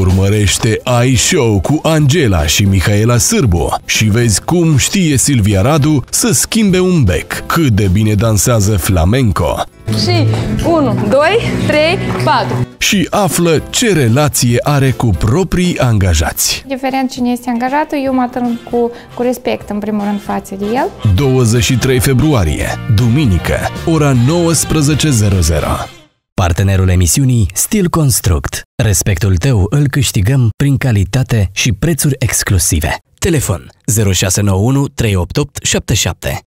Urmărește iShow cu Angela și Mihaela Sârbu și vezi cum știe Silvia Radu să schimbe un bec, cât de bine dansează flamenco. Și 1, 2, 3, 4. Și află ce relație are cu proprii angajați. Indiferent cine este angajatul, eu mă atârn cu respect, în primul rând, față de el. 23 februarie, duminică, ora 19:00. Partenerul emisiunii Steel Construct. Respectul tău îl câștigăm prin calitate și prețuri exclusive. Telefon 0691 388 77.